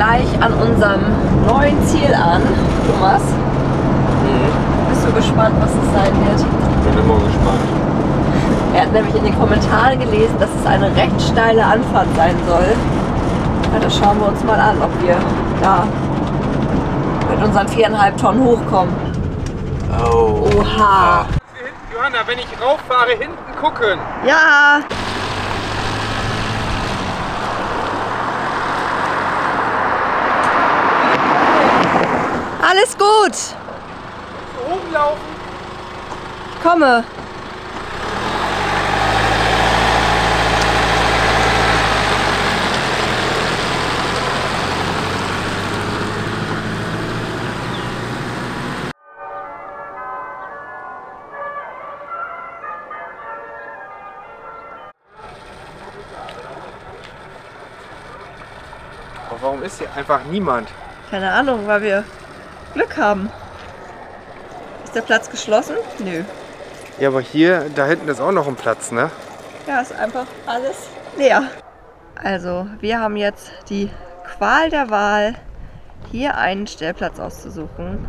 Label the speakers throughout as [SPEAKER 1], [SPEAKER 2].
[SPEAKER 1] gleich an unserem neuen Ziel an. Thomas, bist du gespannt, was es sein wird?
[SPEAKER 2] Ich bin immer gespannt.
[SPEAKER 1] Er hat nämlich in den Kommentaren gelesen, dass es eine recht steile Anfahrt sein soll. Ja, das schauen wir uns mal an, ob wir da mit unseren 4,5 Tonnen hochkommen.
[SPEAKER 2] Oh.
[SPEAKER 1] Oha!
[SPEAKER 2] Johanna, wenn ich rauffahre, hinten gucken.
[SPEAKER 1] Ja! Alles gut!
[SPEAKER 2] Hochlaufen.
[SPEAKER 1] Ich komme!
[SPEAKER 2] Aber warum ist hier einfach niemand?
[SPEAKER 1] Keine Ahnung, weil wir Glück haben. Ist der Platz geschlossen? Nö.
[SPEAKER 2] Ja, aber hier, da hinten ist auch noch ein Platz, ne?
[SPEAKER 1] Ja, ist einfach alles leer. Also, wir haben jetzt die Qual der Wahl, hier einen Stellplatz auszusuchen.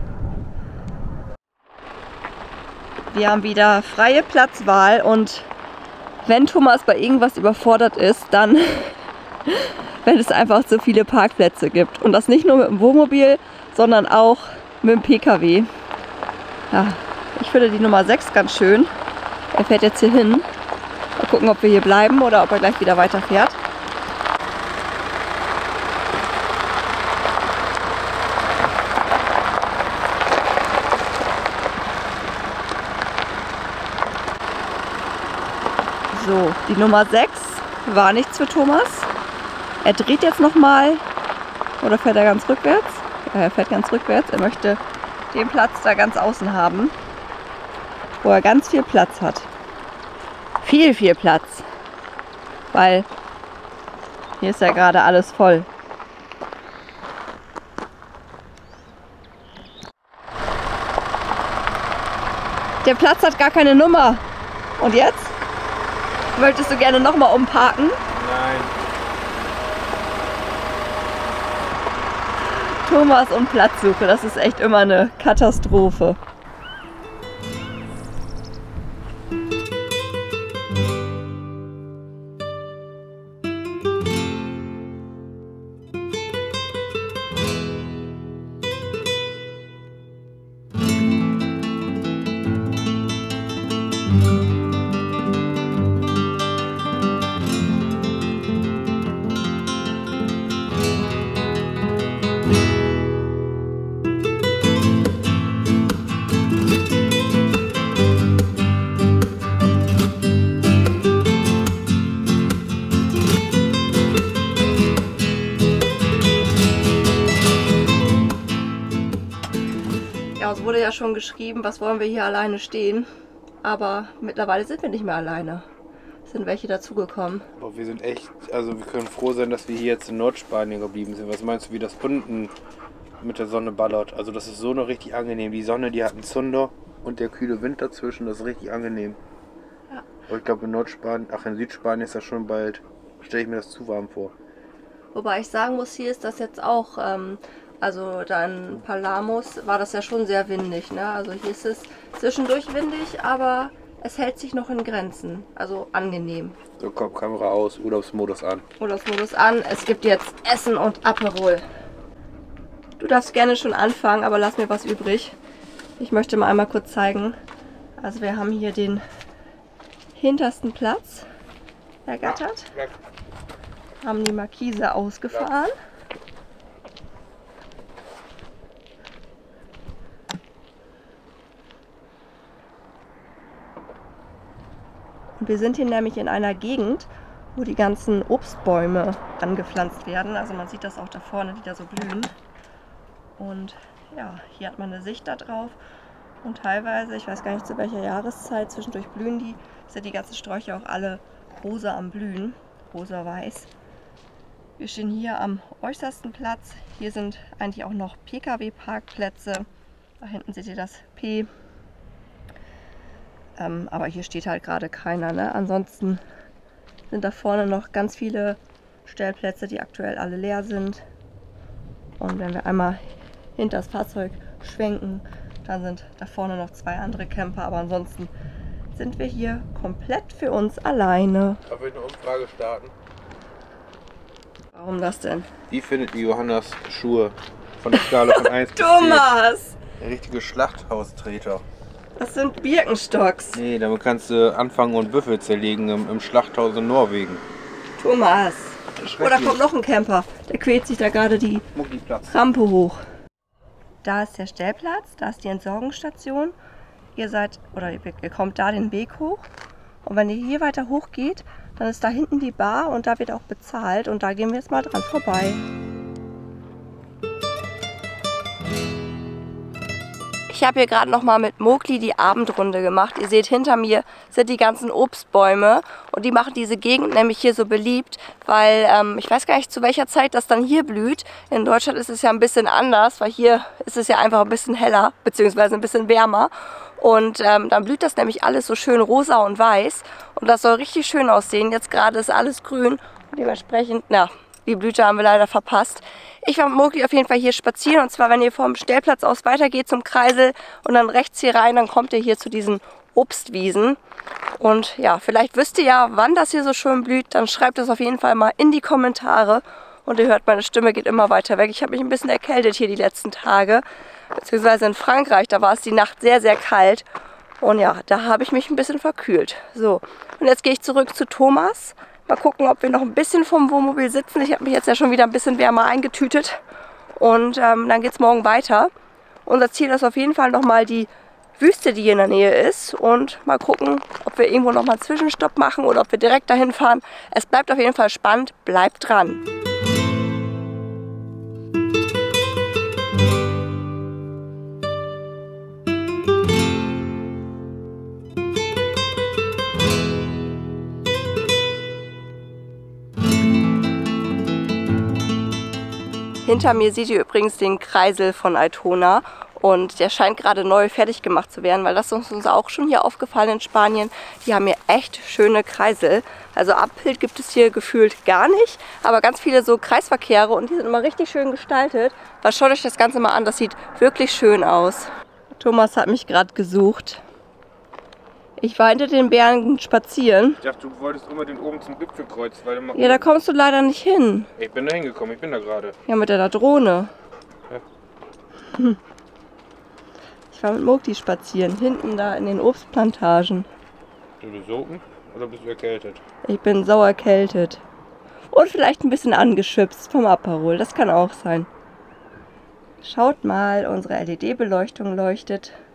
[SPEAKER 1] Wir haben wieder freie Platzwahl und wenn Thomas bei irgendwas überfordert ist, dann wenn es einfach zu viele Parkplätze gibt. Und das nicht nur mit dem Wohnmobil, sondern auch mit dem PKW. Ja, ich finde die Nummer 6 ganz schön. Er fährt jetzt hier hin. Mal gucken, ob wir hier bleiben oder ob er gleich wieder weiterfährt. So, die Nummer 6 war nichts für Thomas. Er dreht jetzt nochmal. Oder fährt er ganz rückwärts? Ja, er fährt ganz rückwärts. Er möchte den Platz da ganz außen haben, wo er ganz viel Platz hat. Viel Platz. Weil hier ist ja gerade alles voll. Der Platz hat gar keine Nummer. Und jetzt? Möchtest du gerne nochmal umparken?
[SPEAKER 2] Nein.
[SPEAKER 1] Thomas und Platzsuche, das ist echt immer eine Katastrophe. Ja, es wurde ja schon geschrieben, was wollen wir hier alleine stehen. Aber mittlerweile sind wir nicht mehr alleine. Es sind welche dazugekommen.
[SPEAKER 2] Aber wir sind echt, also wir können froh sein, dass wir hier jetzt in Nordspanien geblieben sind. Was meinst du, wie das unten mit der Sonne ballert? Also das ist so noch richtig angenehm. Die Sonne, die hat einen Zunder und der kühle Wind dazwischen, das ist richtig angenehm.
[SPEAKER 1] Ja.
[SPEAKER 2] Aber ich glaube in Nordspanien, in Südspanien ist das schon bald, stelle ich mir das zu warm vor.
[SPEAKER 1] Wobei ich sagen muss, hier ist das jetzt auch, also da in Palamos war das ja schon sehr windig, ne? Also hier ist es zwischendurch windig, aber es hält sich noch in Grenzen, also angenehm.
[SPEAKER 2] So, komm, Kamera aus, Urlaubsmodus an.
[SPEAKER 1] Urlaubsmodus an, es gibt jetzt Essen und Aperol. Du darfst gerne schon anfangen, aber lass mir was übrig. Ich möchte mal einmal kurz zeigen. Also wir haben hier den hintersten Platz ergattert. Haben die Markise ausgefahren. Und wir sind hier nämlich in einer Gegend, wo die ganzen Obstbäume angepflanzt werden. Also man sieht das auch da vorne, die da so blühen. Und ja, hier hat man eine Sicht da drauf. Und teilweise, ich weiß gar nicht zu welcher Jahreszeit, zwischendurch blühen die, sind die ganzen Sträucher auch alle rosa am Blühen, rosa-weiß. Wir stehen hier am äußersten Platz. Hier sind eigentlich auch noch Pkw-Parkplätze. Da hinten seht ihr das P. Aber hier steht halt gerade keiner, ne? Ansonsten sind da vorne noch ganz viele Stellplätze, die aktuell alle leer sind. Und wenn wir einmal hinter das Fahrzeug schwenken, dann sind da vorne noch 2 andere Camper. Aber ansonsten sind wir hier komplett für uns alleine.
[SPEAKER 2] Darf ich eine Umfrage starten?
[SPEAKER 1] Warum das denn?
[SPEAKER 2] Wie findet ihr Johannas Schuhe von der Skala von 1 bis 10?
[SPEAKER 1] Thomas!
[SPEAKER 2] Der richtige Schlachthaustreter.
[SPEAKER 1] Das sind Birkenstocks.
[SPEAKER 2] Nee, damit kannst du anfangen und Würfel zerlegen im Schlachthaus in Norwegen.
[SPEAKER 1] Thomas!
[SPEAKER 2] Das
[SPEAKER 1] Oh, da kommt noch ein Camper. Der quält sich da gerade die
[SPEAKER 2] Muckiplatz.
[SPEAKER 1] Rampe hoch. Da ist der Stellplatz, da ist die Entsorgungsstation. Ihr kommt da den Weg hoch. Und wenn ihr hier weiter hoch geht, dann ist da hinten die Bar und da wird auch bezahlt. Und da gehen wir jetzt mal dran vorbei. Ich habe hier gerade noch mal mit Mowgli die Abendrunde gemacht. Ihr seht, hinter mir sind die ganzen Obstbäume und die machen diese Gegend nämlich hier so beliebt, weil ich weiß gar nicht, zu welcher Zeit das dann hier blüht. In Deutschland ist es ja ein bisschen anders, weil hier ist es ja einfach ein bisschen heller, beziehungsweise ein bisschen wärmer. Und dann blüht das nämlich alles so schön rosa und weiß und das soll richtig schön aussehen. Jetzt gerade ist alles grün und dementsprechend, die Blüte haben wir leider verpasst. Ich war mit Mowgli auf jeden Fall hier spazieren, und zwar, wenn ihr vom Stellplatz aus weitergeht zum Kreisel und dann rechts hier rein, dann kommt ihr hier zu diesen Obstwiesen. Und ja, vielleicht wisst ihr ja, wann das hier so schön blüht, dann schreibt es auf jeden Fall mal in die Kommentare. Und ihr hört, meine Stimme geht immer weiter weg. Ich habe mich ein bisschen erkältet hier die letzten Tage, beziehungsweise in Frankreich, da war es die Nacht sehr, sehr kalt. Und ja, da habe ich mich ein bisschen verkühlt. So, und jetzt gehe ich zurück zu Thomas. Mal gucken, ob wir noch ein bisschen vom Wohnmobil sitzen. Ich habe mich jetzt ja schon wieder ein bisschen wärmer eingetütet. Und dann geht es morgen weiter. Unser Ziel ist auf jeden Fall nochmal die Wüste, die hier in der Nähe ist. Und mal gucken, ob wir irgendwo nochmal einen Zwischenstopp machen oder ob wir direkt dahin fahren. Es bleibt auf jeden Fall spannend. Bleibt dran! Hinter mir seht ihr übrigens den Kreisel von Altona und der scheint gerade neu fertig gemacht zu werden, weil das ist uns auch schon hier aufgefallen in Spanien. Die haben hier echt schöne Kreisel. Also Abbild gibt es hier gefühlt gar nicht, aber ganz viele so Kreisverkehre und die sind immer richtig schön gestaltet. Aber schaut euch das Ganze mal an, das sieht wirklich schön aus. Thomas hat mich gerade gesucht. Ich war hinter den Bergen spazieren.
[SPEAKER 2] Ich dachte, du wolltest unbedingt oben zum Gipfelkreuz, weil du mal.
[SPEAKER 1] Ja, da kommst du leider nicht hin.
[SPEAKER 2] Ich bin da hingekommen, ich bin da gerade.
[SPEAKER 1] Ja, mit der Drohne.
[SPEAKER 2] Ja.
[SPEAKER 1] Ich war mit Mowgli spazieren, hinten da in den Obstplantagen.
[SPEAKER 2] Du besogen oder bist du erkältet?
[SPEAKER 1] Ich bin sauer erkältet. Und vielleicht ein bisschen angeschwipst vom Aperol, das kann auch sein. Schaut mal, unsere LED-Beleuchtung leuchtet.